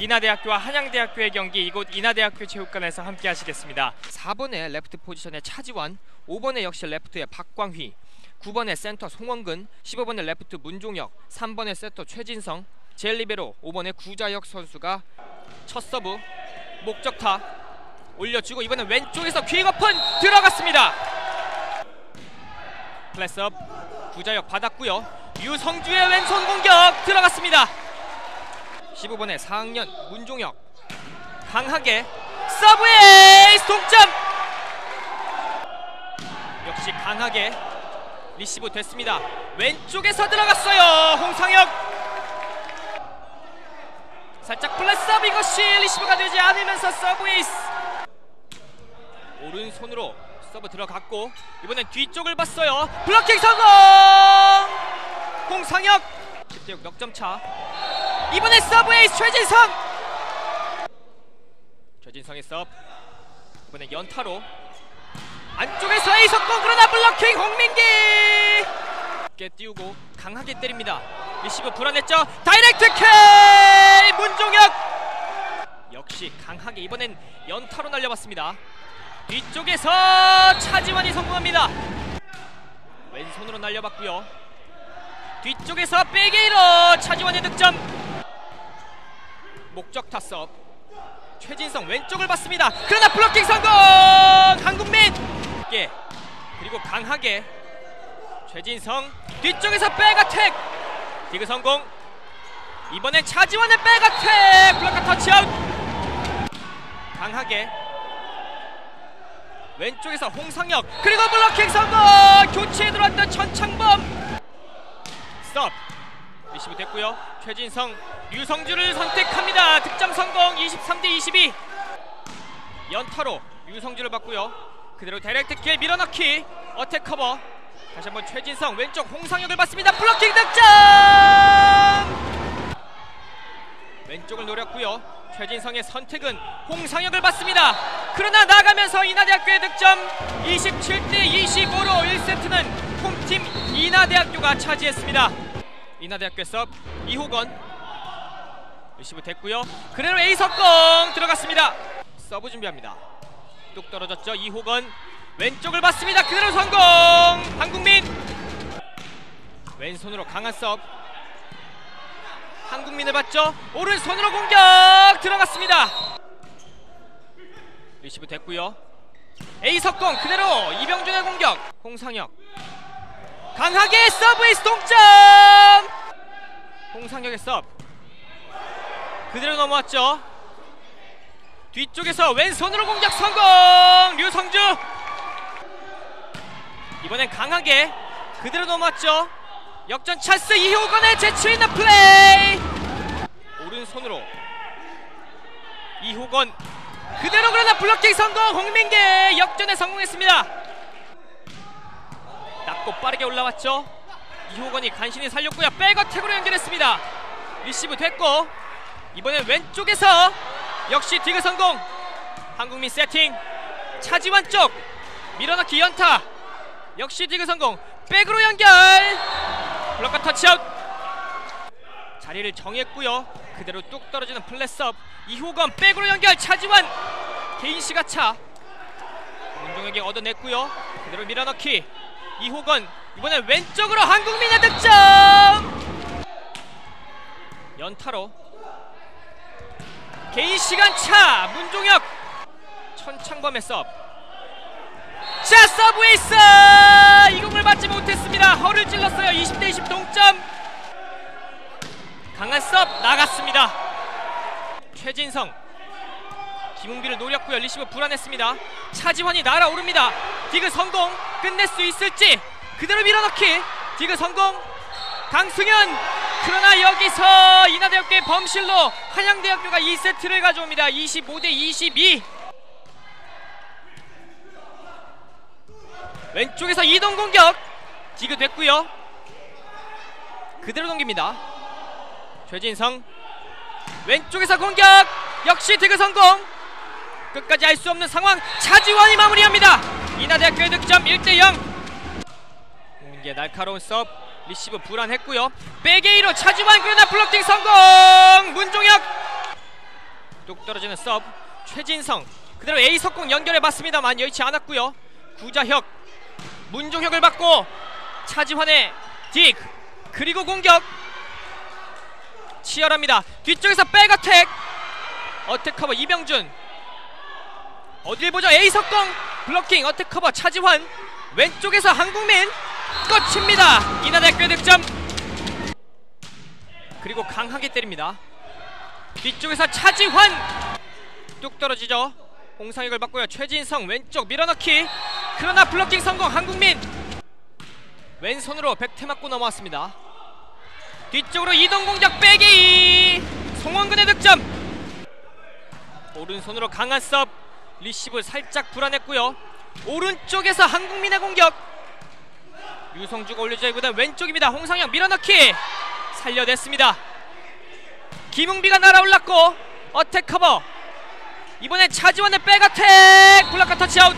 인하대학교와 한양대학교의 경기 이곳 인하대학교 체육관에서 함께 하시겠습니다. 4번에 레프트 포지션의 차지원, 5번에 역시 레프트의 박광휘, 9번에 센터 송원근, 15번에 레프트 문종혁, 3번에 세터 최진성, 제일리베로 5번에 구자혁 선수가 첫 서브 목적타 올려주고 이번엔 왼쪽에서 퀵오픈 들어갔습니다. 플랫스업 구자혁 받았고요. 유성주의 왼손 공격 들어갔습니다. 15번의 4학년 문종혁 강하게 서브 에이스 동점. 역시 강하게 리시브 됐습니다. 왼쪽에서 들어갔어요. 홍상혁 살짝 플랫스업, 이것이 리시브가 되지 않으면서 서브 에이스. 오른손으로 서브 들어갔고 이번엔 뒤쪽을 봤어요. 블로킹 성공. 홍상혁 10대6 넉점차. 이번에 서브 에이스 최진성. 최진성의 서브 이번엔 연타로 안쪽에서 에이스 성공. 그러나 블로킹 홍민기 깨 띄우고 강하게 때립니다. 리시브 불안했죠. 다이렉트 K 문종혁 역시 강하게 이번엔 연타로 날려봤습니다. 뒤쪽에서 차지원이 성공합니다. 왼손으로 날려봤고요. 뒤쪽에서 백에이로 차지원의 득점. 목적타 서브 최진성 왼쪽을 봤습니다. 그러나 블로킹 성공. 한국민 그리고 강하게 최진성 뒤쪽에서 백어택 디그 성공. 이번엔 차지원의 백어택 블로커 터치아웃. 강하게 왼쪽에서 홍상혁 그리고 블로킹 성공. 교체에 들어왔던 전창범 스톱 리시브 됐고요. 최진성 유성주를 선택합니다. 득점 성공. 23대22 연타로 유성주를 받고요. 그대로 다이렉트 킬 밀어넣기 어택 커버. 다시 한번 최진성 왼쪽 홍상혁을 받습니다. 블로킹 득점. 왼쪽을 노렸고요. 최진성의 선택은 홍상혁을 받습니다. 그러나 나가면서 인하대학교의 득점 27대25로 1세트는 홈팀 인하대학교가 차지했습니다. 인하대학교 서브 이호건 리시브 됐고요. 그대로 에이스 석공 들어갔습니다. 서브 준비합니다. 뚝 떨어졌죠. 이호건 왼쪽을 봤습니다. 그대로 성공. 한국민 왼손으로 강한 서브. 한국민을 봤죠. 오른손으로 공격 들어갔습니다. 리시브 됐고요. 에이스 석공 그대로 이병준의 공격. 홍상혁 강하게 서브 에이스 동점. 홍상혁의 서브 그대로 넘어왔죠. 뒤쪽에서 왼손으로 공격 성공. 류성주 이번엔 강하게 그대로 넘어왔죠. 역전 찬스 이호건의 재치있는 플레이. 오른손으로 이호건 그대로 그러나 블로킹 성공. 홍민계 역전에 성공했습니다. 낮고 빠르게 올라왔죠. 이호건이 간신히 살렸고요. 백어택으로 연결했습니다. 리시브 됐고 이번엔 왼쪽에서 역시 디그 성공. 한국민 세팅 차지원 쪽 밀어넣기 연타 역시 디그 성공. 백으로 연결 블로커 터치아웃. 자리를 정했고요. 그대로 뚝 떨어지는 플랫스업. 이호건 백으로 연결 차지원 개인 시가차. 문종혁이 얻어냈고요. 그대로 밀어넣기 이호건 이번엔 왼쪽으로 한국민의 득점. 연타로 개인 시간차 문종혁 천창범의 서브. 자 서브 에이스. 이 공을 맞지 못했습니다. 허를 찔렀어요. 20대20 동점. 강한 서브 나갔습니다. 최진성 김웅비를 노렸고요. 리시브 불안했습니다. 차지원이 날아오릅니다. 디그 성공. 끝낼 수 있을지. 그대로 밀어넣기 디그 성공. 강승현 그러나 여기서 인하대학교의 범실로 한양대학교가 2세트를 가져옵니다. 25대22 왼쪽에서 이동 공격 디그 됐고요. 그대로 넘깁니다. 최진성 왼쪽에서 공격 역시 디그 성공. 끝까지 알 수 없는 상황. 차지원이 마무리합니다. 인하대학교의 득점 1대0. 이게 날카로운 서브 리시브 불안했고요. 백에이로 차지원 그러나 블로킹 성공. 문종혁 뚝 떨어지는 서브 최진성 그대로 A 석공 연결해봤습니다만 여의치 않았고요. 구자혁 문종혁을 받고 차지환의 딕 그리고 공격 치열합니다. 뒤쪽에서 백어택 어택 커버 이병준 어딜 보죠. A 석공 블로킹 어택 커버 차지환 왼쪽에서 한국민 끝입니다. 인하대학교의 득점 그리고 강하게 때립니다. 뒤쪽에서 차지환 뚝 떨어지죠. 홍상혁을 받고요. 최진성 왼쪽 밀어넣기 그러나 블로킹 성공. 한국민 왼손으로 백태 맞고 넘어왔습니다. 뒤쪽으로 이동 공격 빼기 송원근의 득점. 오른손으로 강한 서브 리시브 살짝 불안했고요. 오른쪽에서 한국민의 공격 유성주가 올려줘야 하고 왼쪽입니다. 홍상혁 밀어넣기 살려냈습니다. 김웅비가 날아올랐고 어택 커버 이번엔 차지원의 백어택 블락과 터치아웃.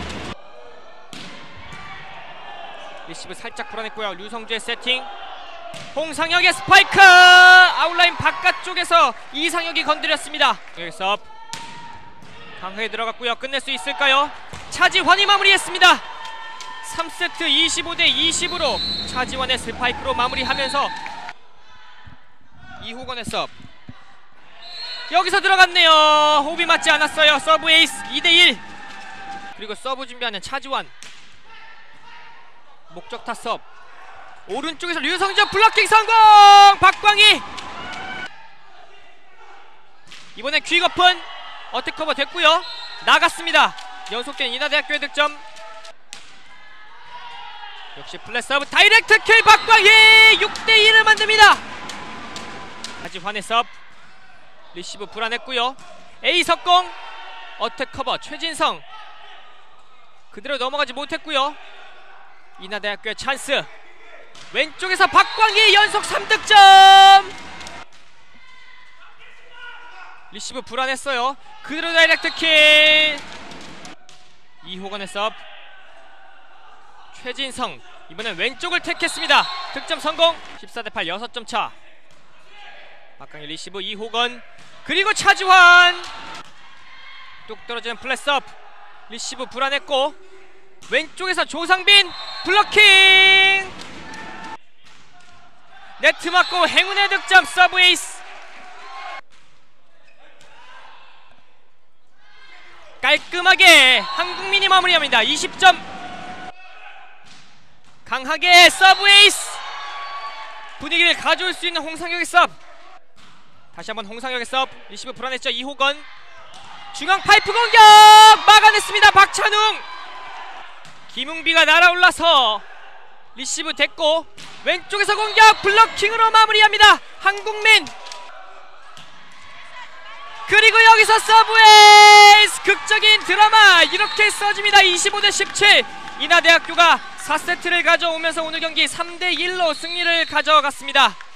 리시브 살짝 불안했고요. 류성주의 세팅 홍상혁의 스파이크 아웃라인 바깥쪽에서 이상혁이 건드렸습니다. 여기서 강하게 들어갔고요. 끝낼 수 있을까요? 차지환이 마무리했습니다. 3세트 25대 20으로 차지환의 스파이크로 마무리하면서 이호건의 서브 여기서 들어갔네요. 호흡이 맞지 않았어요. 서브 에이스 2대1 그리고 서브 준비하는 차지환 목적타 서브 오른쪽에서 류성준 블로킹 성공. 박광희 이번엔 퀵오픈 어택 커버 됐고요. 나갔습니다. 연속된 인하대학교의 득점 역시 플랫 서브 다이렉트 킬 박광희 6대2를 만듭니다. 차지환의 서브 리시브 불안했고요. A 석공 어택 커버 최진성 그대로 넘어가지 못했고요. 인하대학교의 찬스 왼쪽에서 박광희 연속 3득점 리시브 불안했어요. 그대로 다이렉트 킬 이호건의 서브 최진성 이번엔 왼쪽을 택했습니다. 득점 성공 14대8 6점 차. 박광희 리시브 이호건 그리고 차지환 뚝 떨어지는 플랫 서브 리시브 불안했고 왼쪽에서 조상빈 블로킹 네트 맞고 행운의 득점 서브 에이스. 깔끔하게 한국민이 마무리합니다. 20점 강하게 서브 에이스 분위기를 가져올 수 있는 홍상혁의 서브 다시 한번 홍상혁의 서브 리시브 불안했죠. 이호건 중앙 파이프 공격 막아냈습니다. 박찬웅 김웅비가 날아올라서 리시브 됐고 왼쪽에서 공격 블로킹으로 마무리합니다. 한국민 그리고 여기서 서브에이스 극적인 드라마 이렇게 써집니다. 25대 17 인하대학교가 4세트를 가져오면서 오늘 경기 3대1로 승리를 가져갔습니다.